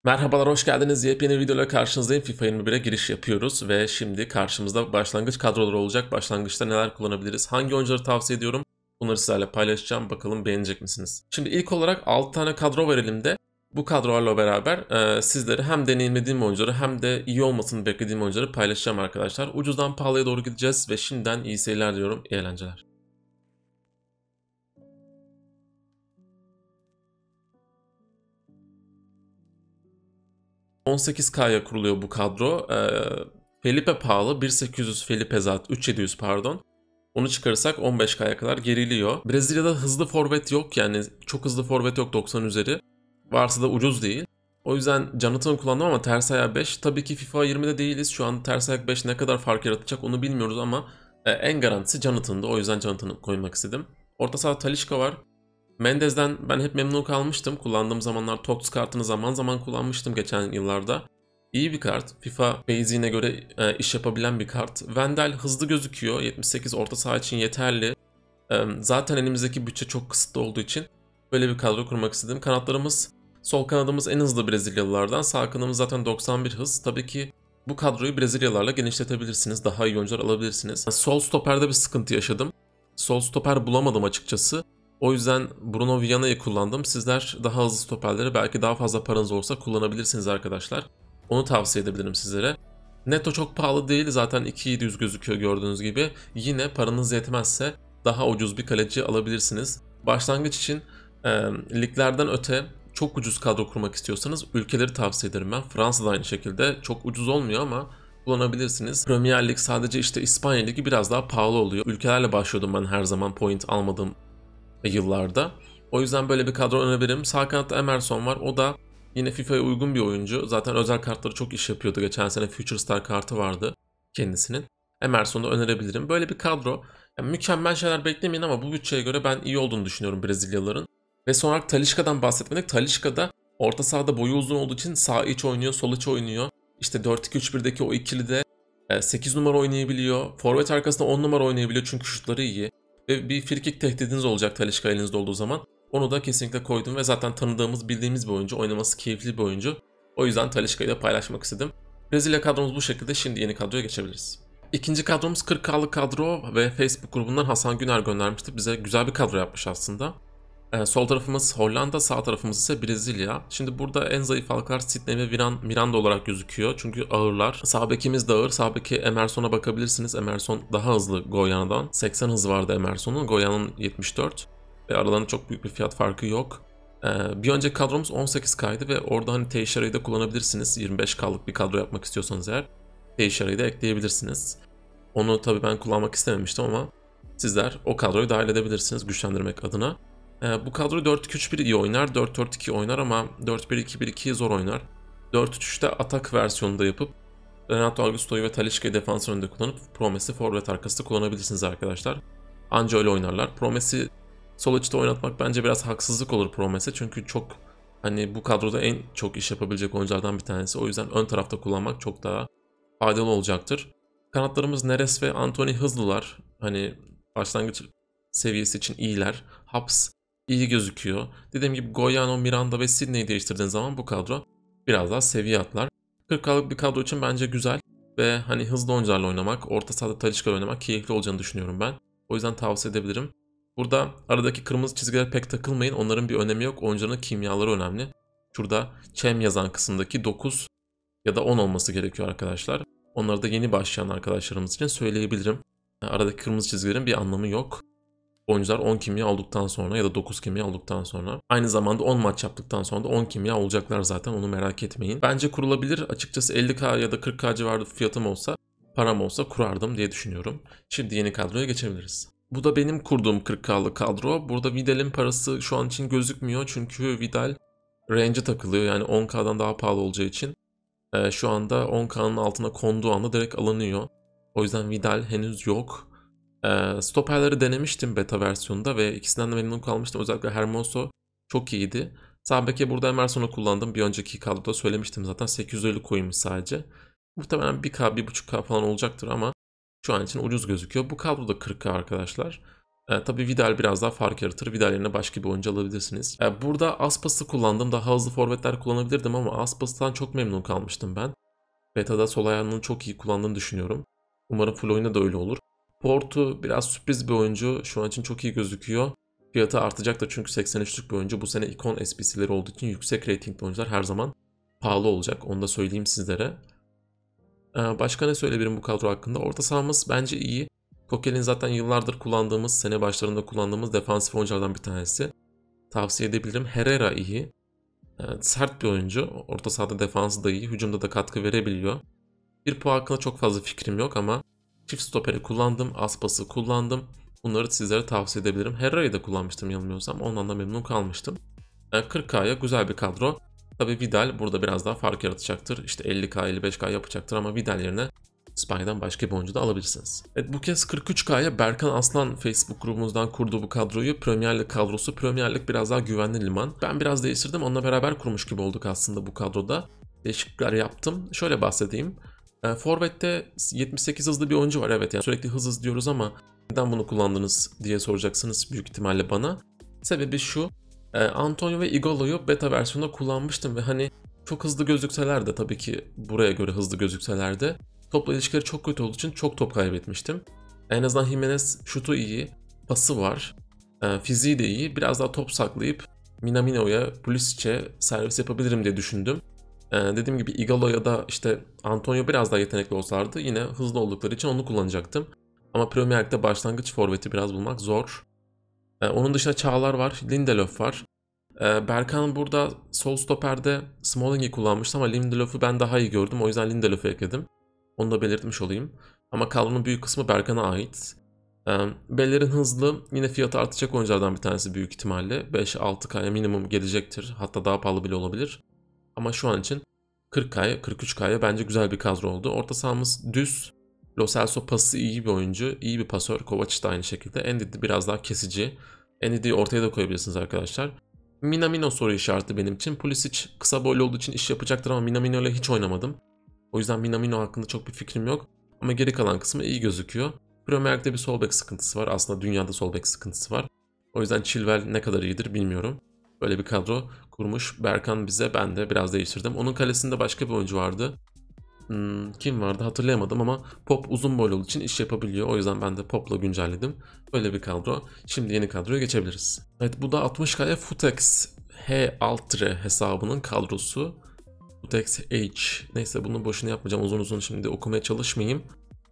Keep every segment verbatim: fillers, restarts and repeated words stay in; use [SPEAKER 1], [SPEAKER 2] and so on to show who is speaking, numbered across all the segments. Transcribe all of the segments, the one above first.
[SPEAKER 1] Merhabalar, hoş geldiniz. Yepyeni videoyla karşınızdayım. FIFA yirmi bire giriş yapıyoruz ve şimdi karşımızda başlangıç kadroları olacak. Başlangıçta neler kullanabiliriz? Hangi oyuncuları tavsiye ediyorum? Bunları sizlerle paylaşacağım. Bakalım beğenecek misiniz? Şimdi ilk olarak altı tane kadro var elimde. Bu kadrolarla beraber e, sizlere hem deneyimlediğim oyuncuları hem de iyi olmasını beklediğim oyuncuları paylaşacağım arkadaşlar. Ucuzdan pahalıya doğru gideceğiz ve şimdiden iyi seyirler diyorum. İyi eğlenceler. on sekiz K'ya kuruluyor bu kadro. Ee, Felipe pahalı. bin sekiz yüz Felipe zaten. üç bin yedi yüz pardon. Onu çıkarırsak on beş K'ya kadar geriliyor. Brezilya'da hızlı forvet yok. Yani çok hızlı forvet yok doksan üzeri. Varsa da ucuz değil. O yüzden Jonathan kullandım ama ters ayağı beş. Tabii ki FIFA yirmide değiliz. Şu an ters ayak beş ne kadar fark yaratacak onu bilmiyoruz ama e, en garantisi Jonathan'dı. O yüzden Jonathan'ı koymak istedim. Orta sahada Talisca var. Mendez'den ben hep memnun kalmıştım. Kullandığım zamanlar T O T S kartını zaman zaman kullanmıştım geçen yıllarda. İyi bir kart. FIFA Basic'ine göre e, iş yapabilen bir kart. Wendel hızlı gözüküyor. yetmiş sekiz orta saha için yeterli. E, zaten elimizdeki bütçe çok kısıtlı olduğu için böyle bir kadro kurmak istedim. Kanatlarımız, sol kanadımız en hızlı Brezilyalılardan. Sağ kanadımız zaten doksan bir hız. Tabii ki bu kadroyu Brezilyalılarla genişletebilirsiniz. Daha iyi oyuncular alabilirsiniz. Sol stoperde bir sıkıntı yaşadım. Sol stoper bulamadım açıkçası. O yüzden Bruno Viana'yı kullandım. Sizler daha hızlı stoperleri belki daha fazla paranız olsa kullanabilirsiniz arkadaşlar. Onu tavsiye edebilirim sizlere. Neto çok pahalı değil. Zaten iki bin yedi yüz gözüküyor gördüğünüz gibi. Yine paranız yetmezse daha ucuz bir kaleci alabilirsiniz. Başlangıç için e, liglerden öte çok ucuz kadro kurmak istiyorsanız ülkeleri tavsiye ederim ben. Fransa'da aynı şekilde çok ucuz olmuyor ama kullanabilirsiniz. Premier Lig sadece işte İspanya Ligi biraz daha pahalı oluyor. Ülkelerle başlıyordum ben her zaman point almadığım yıllarda. O yüzden böyle bir kadro önerebilirim. Sağ kanatta Emerson var. O da yine FIFA'ya uygun bir oyuncu. Zaten özel kartları çok iş yapıyordu. Geçen sene Future Star kartı vardı kendisinin. Emerson'u önerebilirim. Böyle bir kadro. Yani mükemmel şeyler beklemeyin ama bu bütçeye göre ben iyi olduğunu düşünüyorum Brezilyalıların. Ve son olarak Talisca'dan bahsetmedik. Talisca da orta sahada boyu uzun olduğu için sağ iç oynuyor, sol iç oynuyor. İşte dört iki üç birdeki o ikili de sekiz numara oynayabiliyor. Forvet arkasında on numara oynayabiliyor çünkü şutları iyi. Ve bir frikik tehdidiniz olacak Talisca elinizde olduğu zaman. Onu da kesinlikle koydum ve zaten tanıdığımız, bildiğimiz bir oyuncu. Oynaması keyifli bir oyuncu. O yüzden Talisca'yı da paylaşmak istedim. Brezilya kadromuz bu şekilde. Şimdi yeni kadroya geçebiliriz. İkinci kadromuz kırk K'lık kadro ve Facebook grubundan Hasan Güner göndermişti. Bize güzel bir kadro yapmış aslında. Ee, sol tarafımız Hollanda, sağ tarafımız ise Brezilya. Şimdi burada en zayıf halklar Sydney ve Miranda olarak gözüküyor. Çünkü ağırlar. Sağ bekimiz de ağır. Sağ beki Emerson'a bakabilirsiniz. Emerson daha hızlı Goyana'dan. seksen hız vardı Emerson'un. Goyana'nın yetmiş dört. Ve aralarında çok büyük bir fiyat farkı yok. Ee, bir önceki kadromuz on sekiz K'ydı ve orada hani Teixeira'yı da kullanabilirsiniz. yirmi beş K'lık bir kadro yapmak istiyorsanız eğer Teixeira'yı da ekleyebilirsiniz. Onu tabii ben kullanmak istememiştim ama sizler o kadroyu dahil edebilirsiniz güçlendirmek adına. Ee, bu kadro dört iki üç bir iyi oynar, dört dört iki oynar ama dört bir iki bir iki zor oynar. dört üç üçte atak versiyonunda yapıp Renato Augusto'yu ve Talisca'yı defans önünde kullanıp Promes'i forvet arkasında kullanabilirsiniz arkadaşlar. Anca öyle oynarlar. Promes'i sol açıda oynatmak bence biraz haksızlık olur Promes'e çünkü çok hani bu kadroda en çok iş yapabilecek oyunculardan bir tanesi. O yüzden ön tarafta kullanmak çok daha faydalı olacaktır. Kanatlarımız Neres ve Anthony hızlılar. Hani başlangıç seviyesi için iyiler. Haps iyi gözüküyor. Dediğim gibi Goyano, Miranda ve Sydney'i değiştirdiğiniz zaman bu kadro biraz daha seviye atlar. kırk K'lık bir kadro için bence güzel ve hani hızlı oyuncularla oynamak, orta sahada Talisca'yla oynamak keyifli olacağını düşünüyorum ben. O yüzden tavsiye edebilirim. Burada aradaki kırmızı çizgilere pek takılmayın. Onların bir önemi yok. Oyuncunun kimyaları önemli. Şurada Chem yazan kısımdaki dokuz ya da on olması gerekiyor arkadaşlar. Onları da yeni başlayan arkadaşlarımız için söyleyebilirim. Aradaki kırmızı çizgilerin bir anlamı yok. Oyuncular on kimya olduktan sonra ya da dokuz kimya olduktan sonra aynı zamanda on maç yaptıktan sonra da on kimya olacaklar zaten, onu merak etmeyin. Bence kurulabilir. Açıkçası elli K ya da kırk K civarı fiyatım olsa, param olsa kurardım diye düşünüyorum. Şimdi yeni kadroya geçebiliriz. Bu da benim kurduğum kırk K'lık kadro. Burada Vidal'in parası şu an için gözükmüyor çünkü Vidal range'e takılıyor. Yani on K'dan daha pahalı olacağı için e, şu anda on K'nın altına konduğu anda direkt alınıyor. O yüzden Vidal henüz yok. E, stoperleri denemiştim beta versiyonunda ve ikisinden de memnun kalmıştım. Özellikle Hermoso çok iyiydi. Sağ beke burada Emerson'u kullandım. Bir önceki kadroda söylemiştim zaten. sekiz yüz elli koymuş sadece. Muhtemelen bir K, bir buçuk K falan olacaktır ama şu an için ucuz gözüküyor. Bu kadroda kırk K arkadaşlar. E, tabii Vidal biraz daha fark yaratır. Vidal yerine başka bir oyuncu alabilirsiniz. E, burada Aspas'ı kullandım. Daha hızlı forvetler kullanabilirdim ama Aspas'tan çok memnun kalmıştım ben. Beta'da sol ayağının çok iyi kullandığını düşünüyorum. Umarım full oyunda da öyle olur. Porto biraz sürpriz bir oyuncu. Şu an için çok iyi gözüküyor. Fiyatı artacaktır çünkü seksen üçlük bir oyuncu. Bu sene ikon S P C'leri olduğu için yüksek ratingli oyuncular her zaman pahalı olacak. Onu da söyleyeyim sizlere. Ee, başka ne söyleyebilirim bu kadro hakkında? Orta sahamız bence iyi. Coquelin zaten yıllardır kullandığımız, sene başlarında kullandığımız defansif oyunculardan bir tanesi. Tavsiye edebilirim. Herrera iyi. Evet, sert bir oyuncu. Orta sahada defansı da iyi. Hücumda da katkı verebiliyor. Bir puan hakkında çok fazla fikrim yok ama çift stoperi kullandım. Aspas'ı kullandım. Bunları sizlere tavsiye edebilirim. Herrera'yı da kullanmıştım yanılmıyorsam. Ondan da memnun kalmıştım. Yani kırk K'ya güzel bir kadro. Tabii Vidal burada biraz daha fark yaratacaktır. İşte elli K, elli beş K yapacaktır ama Vidal yerine Spy'den başka bir oyuncu da alabilirsiniz. Evet, bu kez kırk üç K'ya Berkan Aslan Facebook grubumuzdan kurduğu bu kadroyu. Premier Lig kadrosu. Premier Lig biraz daha güvenli liman. Ben biraz değiştirdim. Onunla beraber kurmuş gibi olduk aslında bu kadroda. Değişiklikler yaptım. Şöyle bahsedeyim. E, Forvet'te yetmiş sekiz hızlı bir oyuncu var. Evet, yani sürekli hız hız diyoruz ama neden bunu kullandınız diye soracaksınız büyük ihtimalle bana. Sebebi şu. E, Antonio ve Igalo'yu beta versiyonda kullanmıştım ve hani çok hızlı gözükseler de, tabii ki buraya göre hızlı gözükseler de topla ilişkileri çok kötü olduğu için çok top kaybetmiştim. En azından Jimenez şutu iyi, pası var, e, fiziği de iyi. Biraz daha top saklayıp Minamino'ya, Pulisic'e servis yapabilirim diye düşündüm. E, dediğim gibi Igalo ya da işte Antonio biraz daha yetenekli olsalardı yine hızlı oldukları için onu kullanacaktım. Ama Premier Lig'de başlangıç forveti biraz bulmak zor. E, onun dışında Çağlar var, Lindelöf var. E, Berkan burada sol stoperde Smalling'i kullanmıştı ama Lindelöf'ü ben daha iyi gördüm. O yüzden Lindelöf'ü ekledim. Onu da belirtmiş olayım. Ama kadronun büyük kısmı Berkan'a ait. E, Bellerin hızlı, yine fiyatı artacak oyunculardan bir tanesi büyük ihtimalle. beş altı K'ya minimum gelecektir. Hatta daha pahalı bile olabilir. Ama şu an için kırk K'ya, kırk üç K'ya bence güzel bir kadro oldu. Orta sahamız düz. Lo Celso pası iyi bir oyuncu, iyi bir pasör. Kovacic de aynı şekilde. Ndidi biraz daha kesici. Ndidi'yi ortaya da koyabilirsiniz arkadaşlar. Minamino soru işareti benim için. Pulisic kısa boylu olduğu için iş yapacaktır ama Minamino ile hiç oynamadım. O yüzden Minamino hakkında çok bir fikrim yok. Ama geri kalan kısmı iyi gözüküyor. Premier Lig'de bir sol bek sıkıntısı var. Aslında dünyada sol bek sıkıntısı var. O yüzden Chilwell ne kadar iyidir bilmiyorum. Böyle bir kadro kurmuş Berkan bize. Ben de biraz değiştirdim. Onun kalesinde başka bir oyuncu vardı. Hmm, kim vardı hatırlayamadım ama Pop uzun boylu olduğu için iş yapabiliyor. O yüzden ben de Pop'la güncelledim. Böyle bir kadro. Şimdi yeni kadroya geçebiliriz. Evet, bu da altmış K'ya Futex H Altre hesabının kadrosu. Futex H. Neyse, bunu boşuna yapmayacağım. Uzun uzun şimdi okumaya çalışmayayım.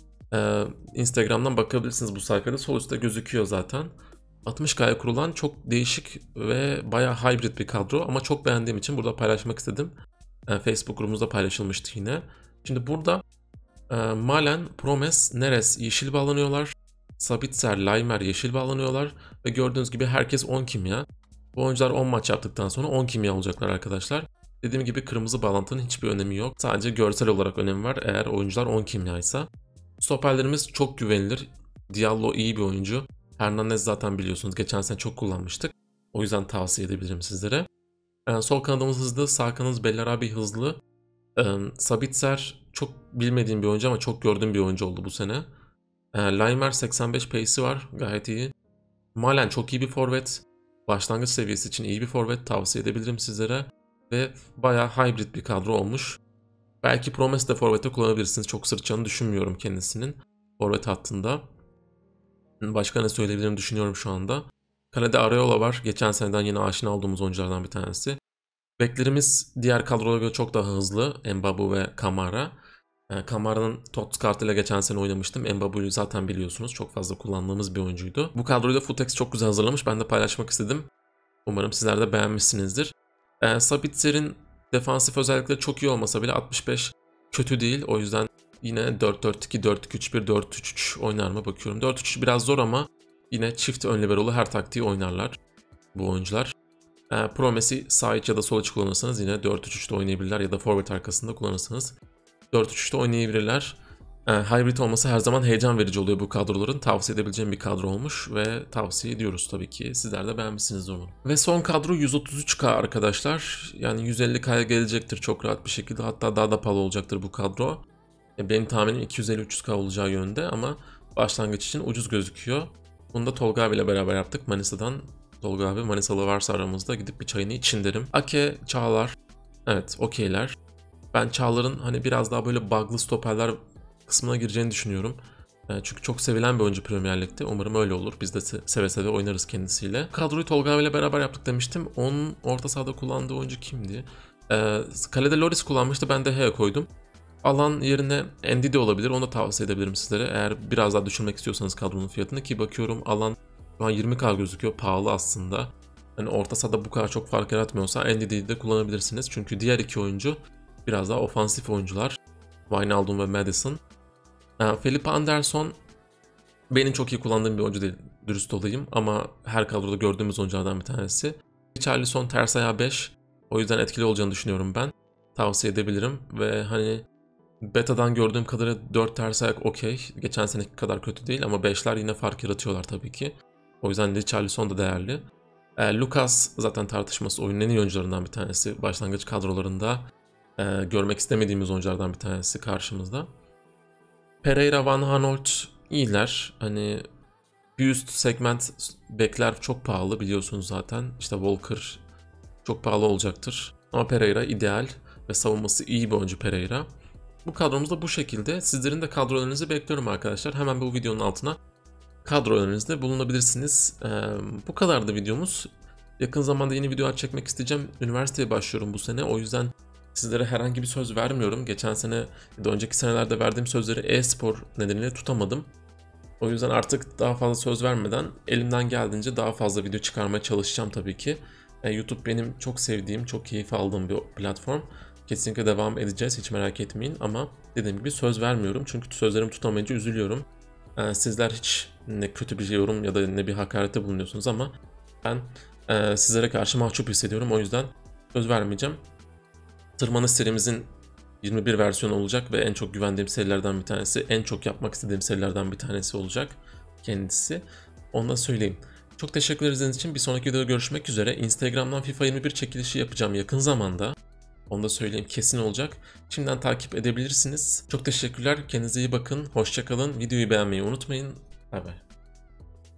[SPEAKER 1] Ee, Instagram'dan bakabilirsiniz bu sayfada. Sol üstte gözüküyor zaten. altmış K'ya kurulan çok değişik ve bayağı hybrid bir kadro ama çok beğendiğim için burada paylaşmak istedim. Ee, Facebook grubumuzda paylaşılmıştı yine. Şimdi burada e, Malen, Promes, Neres yeşil bağlanıyorlar. Sabitzer, Laimer yeşil bağlanıyorlar. Ve gördüğünüz gibi herkes on kimya. Bu oyuncular on maç yaptıktan sonra on kimya olacaklar arkadaşlar. Dediğim gibi kırmızı bağlantının hiçbir önemi yok. Sadece görsel olarak önemi var eğer oyuncular on kimyaysa. Stoperlerimiz çok güvenilir. Diallo iyi bir oyuncu. Hernandez zaten biliyorsunuz geçen sene çok kullanmıştık. O yüzden tavsiye edebilirim sizlere. Yani sol kanadımız hızlı, sağ kanadımız Bellarabi hızlı. Ee, Sabitzer çok bilmediğim bir oyuncu ama çok gördüğüm bir oyuncu oldu bu sene. Ee, Laimer seksen beş pace'i var, gayet iyi. Malen çok iyi bir forvet. Başlangıç seviyesi için iyi bir forvet, tavsiye edebilirim sizlere. Ve bayağı hybrid bir kadro olmuş. Belki Promes de forvete kullanabilirsiniz. Çok sırtçanı düşünmüyorum kendisinin forvet hattında. Başka ne söyleyebilirim düşünüyorum şu anda. Kalede Areola var. Geçen seneden yine aşina olduğumuz oyunculardan bir tanesi. Beklerimiz diğer kadrolara göre çok daha hızlı. Mbabu ve Kamara. Yani Kamara'nın Tots kartıyla geçen sene oynamıştım. Mbabu'yu zaten biliyorsunuz. Çok fazla kullandığımız bir oyuncuydu. Bu kadroyu da Futex çok güzel hazırlamış. Ben de paylaşmak istedim. Umarım sizler de beğenmişsinizdir. Ee, Sabitzer'in defansif özellikleri çok iyi olmasa bile altmış beş kötü değil. O yüzden yine dört dört iki, dört iki üç bir, dört üç üç oynar mı bakıyorum. dört üç üç biraz zor ama yine çift ön libero'lu her taktiği oynarlar bu oyuncular. E, Promes'i sağ iç ya da sol iç kullanırsanız yine dört üç üçte oynayabilirler ya da forvet arkasında kullanırsanız dört üç üçte oynayabilirler. E, hybrid olması her zaman heyecan verici oluyor bu kadroların. Tavsiye edebileceğim bir kadro olmuş ve tavsiye ediyoruz tabii ki. Sizler de beğenmişsiniz onu. Ve son kadro yüz otuz üç K arkadaşlar. Yani yüz elli K'ya gelecektir çok rahat bir şekilde. Hatta daha da pahalı olacaktır bu kadro. E, benim tahminim iki yüz elli üç yüz K olacağı yönde ama başlangıç için ucuz gözüküyor. Bunu da Tolga abiyle beraber yaptık Manisa'dan. Tolga abi Manisalı varsa aramızda gidip bir çayını için derim. Ake, Çağlar. Evet, okeyler. Ben Çağlar'ın hani biraz daha böyle bug'lı stoperler kısmına gireceğini düşünüyorum. Çünkü çok sevilen bir oyuncu Premier Lig'de. Umarım öyle olur. Biz de seve seve oynarız kendisiyle. Kadroyu Tolga abiyle beraber yaptık demiştim. Onun orta sahada kullandığı oyuncu kimdi? Ee, kalede Loris kullanmıştı. Ben de H'ye koydum. Alan yerine Ndidi olabilir. Onu da tavsiye edebilirim sizlere. Eğer biraz daha düşürmek istiyorsanız kadronun fiyatını, ki bakıyorum alan şu an yirmi bin gözüküyor. Pahalı aslında. Hani orta sahada bu kadar çok fark yaratmıyorsa Ndidi'yi de kullanabilirsiniz. Çünkü diğer iki oyuncu biraz daha ofansif oyuncular. Wijnaldum ve Maddison. Yani Felipe Anderson benim çok iyi kullandığım bir oyuncu değil, dürüst olayım, ama her kadroda gördüğümüz oyunculardan bir tanesi. Richarlison ters ayağı beş. O yüzden etkili olacağını düşünüyorum ben. Tavsiye edebilirim ve hani beta'dan gördüğüm kadarıyla dört ters ayak okey. Geçen seneki kadar kötü değil ama beşler yine fark yaratıyorlar tabii ki. O yüzden Richarlison da değerli. E, Lucas zaten tartışması oyunun en iyi oyuncularından bir tanesi. Başlangıç kadrolarında e, görmek istemediğimiz oyunculardan bir tanesi karşımızda. Pereira, Van Aanholt iyiler. Hani bir üst segment bekler çok pahalı biliyorsunuz zaten. İşte Walker çok pahalı olacaktır. Ama Pereira ideal ve savunması iyi bir oyuncu Pereira. Bu kadromuz da bu şekilde. Sizlerin de kadro önerinizi bekliyorum arkadaşlar. Hemen bu videonun altına kadro önerinizde bulunabilirsiniz. Ee, bu kadardı videomuz. Yakın zamanda yeni videolar çekmek isteyeceğim. Üniversiteye başlıyorum bu sene. O yüzden sizlere herhangi bir söz vermiyorum. Geçen sene ya da önceki senelerde verdiğim sözleri e-spor nedeniyle tutamadım. O yüzden artık daha fazla söz vermeden elimden geldiğince daha fazla video çıkarmaya çalışacağım tabii ki. E, YouTube benim çok sevdiğim, çok keyif aldığım bir platform. Kesinlikle devam edeceğiz, hiç merak etmeyin, ama dediğim gibi söz vermiyorum çünkü sözlerimi tutamayınca üzülüyorum. E, sizler hiç ne kötü bir yorum ya da ne bir hakarette bulunuyorsunuz ama ben e, sizlere karşı mahcup hissediyorum, o yüzden söz vermeyeceğim. Tırmanış serimizin yirmi bir versiyonu olacak ve en çok güvendiğim serilerden bir tanesi, en çok yapmak istediğim serilerden bir tanesi olacak kendisi. Onu da söyleyeyim. Çok teşekkür ederiz için. Bir sonraki videoda görüşmek üzere. Instagram'dan FIFA yirmi bir çekilişi yapacağım yakın zamanda. Onu da söyleyeyim, kesin olacak. Şimdiden takip edebilirsiniz. Çok teşekkürler. Kendinize iyi bakın. Hoşça kalın. Videoyu beğenmeyi unutmayın. Bay bay.